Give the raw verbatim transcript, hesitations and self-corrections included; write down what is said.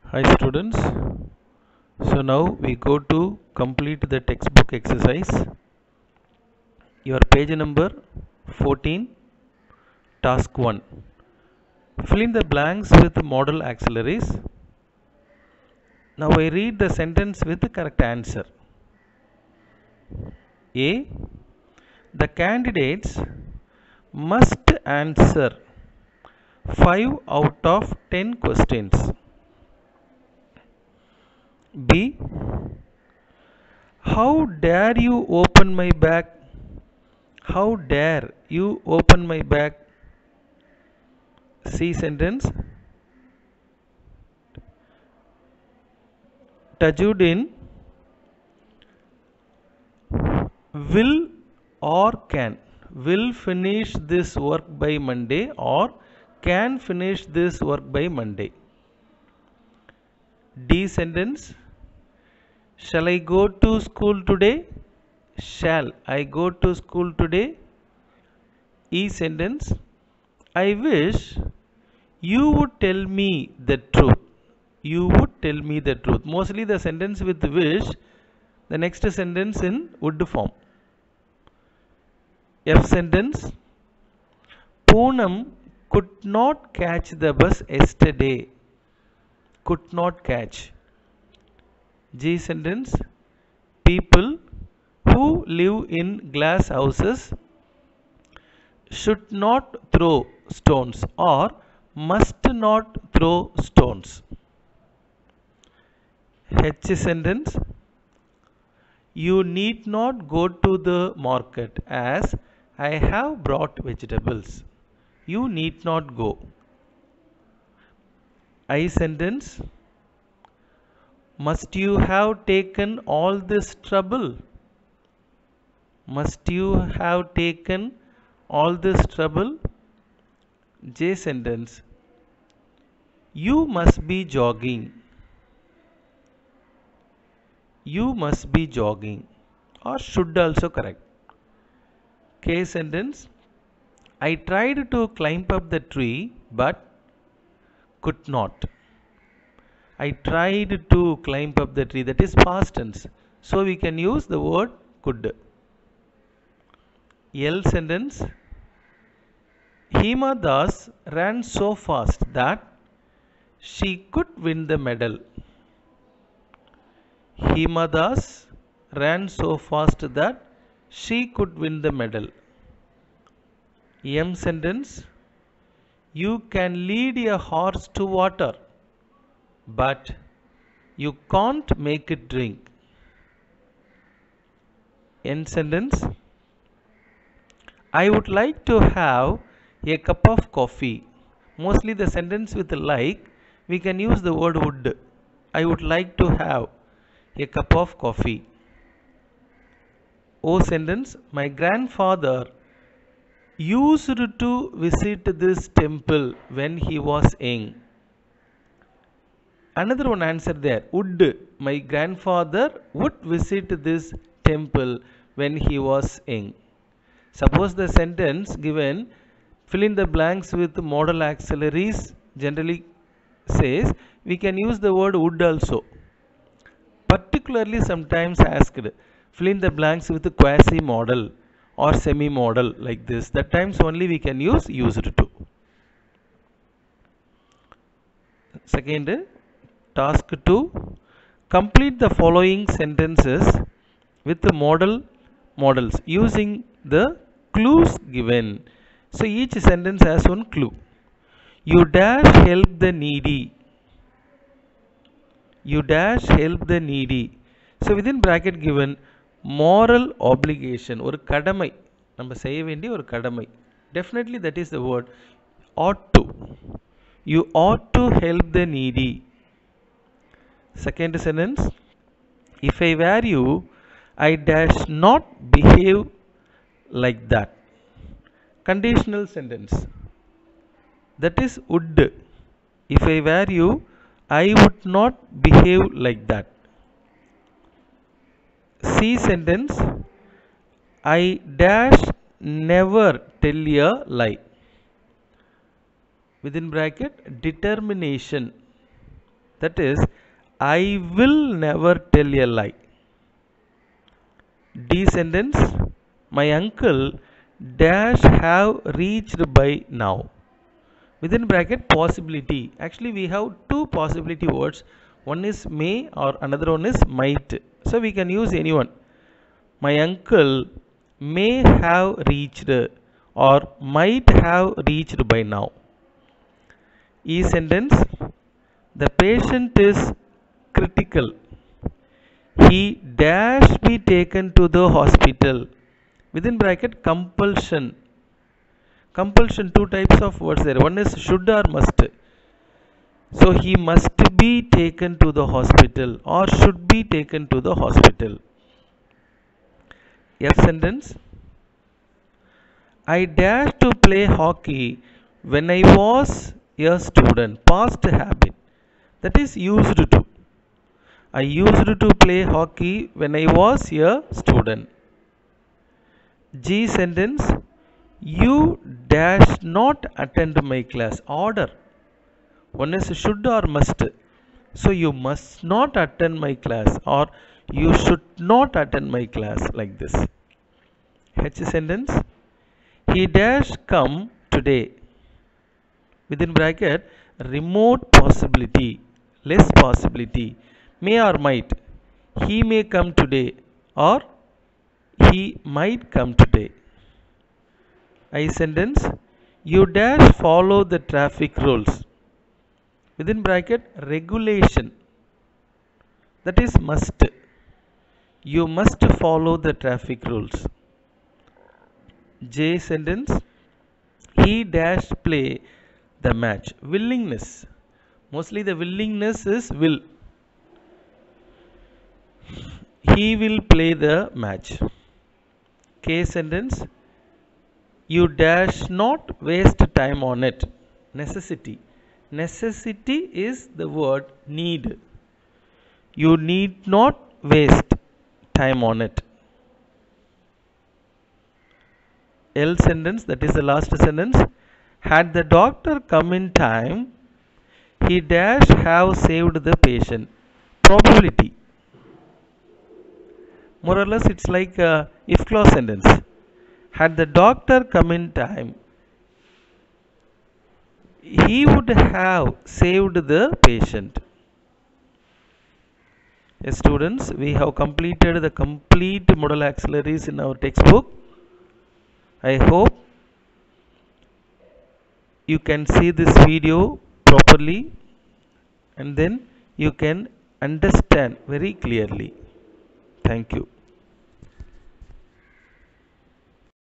Hi students, so now we go to complete the textbook exercise. Your page number fourteen, task one. Fill in the blanks with model auxiliaries. Now I read the sentence with the correct answer. A. The candidates must answer five out of ten questions. B. How dare you open my bag? How dare you open my bag? C sentence. Tajuddin will or can will finish this work by Monday or can finish this work by Monday. D sentence. Shall I go to school today? Shall I go to school today? E sentence. I wish you would tell me the truth. You would tell me the truth. Mostly the sentence with wish, the next sentence in would form. F sentence. Poonam could not catch the bus yesterday. Could not catch. G sentence. People who live in glass houses should not throw stones or must not throw stones. H sentence. You need not go to the market as I have brought vegetables. You need not go. I sentence. Must you have taken all this trouble? Must you have taken all this trouble? J sentence. You must be jogging. You must be jogging or should also correct. K sentence. I tried to climb up the tree but could not. I tried to climb up the tree, that is past tense. So we can use the word could. L sentence. Hima Das ran so fast that she could win the medal. Hima Das ran so fast that she could win the medal. M sentence. You can lead a horse to water, but you can't make it drink. N sentence. I would like to have a cup of coffee. Mostly the sentence with like, we can use the word would. I would like to have a cup of coffee. O sentence. My grandfather used to visit this temple when he was young. Another one answer there. Would. My grandfather would visit this temple when he was young. Suppose the sentence given, fill in the blanks with modal auxiliaries generally says, we can use the word would also. Particularly sometimes asked, fill in the blanks with quasi modal or semi modal like this. That times only we can use used to. Second, task two. Complete the following sentences with the modal modals using the clues given. So each sentence has one clue. You dash help the needy. You dash help the needy. So within bracket given moral obligation or kadamai. நம்ம செய்ய வேண்டிய ஒரு கடமை. Definitely that is the word ought to. You ought to help the needy. Second sentence. If I were you, I dash not behave like that. Conditional sentence. That is would. If I were you, I would not behave like that. C sentence. I dash never tell a lie. Within bracket determination. That is, I will never tell a lie. D sentence, my uncle dash have reached by now. Within bracket possibility, actually we have two possibility words, one is may or another one is might, so we can use anyone. My uncle may have reached or might have reached by now. E sentence, the patient is critical, he dash be taken to the hospital. Within bracket compulsion, compulsion, two types of words there, one is should or must, so he must be taken to the hospital or should be taken to the hospital. F sentence, I dash to play hockey when I was a student, past habit, that is used to, I used to play hockey when I was a student. G sentence, you dash not attend my class, order, one is should or must, so you must not attend my class or you should not attend my class, like this. H sentence, he dash come today. Within bracket remote possibility, less possibility, may or might, he may come today or he might come today. I sentence, you dash follow the traffic rules. Within bracket regulation, that is must, you must follow the traffic rules. J sentence, he dash play the match, willingness, mostly the willingness is will, he will play the match. K sentence, you dash not waste time on it, necessity, necessity is the word need, you need not waste time on it. L sentence, that is the last sentence, had the doctor come in time, he dash have saved the patient, probability, more or less it's like a if clause sentence. Had the doctor come in time, he would have saved the patient. Yes, students, we have completed the complete model auxiliaries in our textbook. I hope you can see this video properly and then you can understand very clearly. Thank you.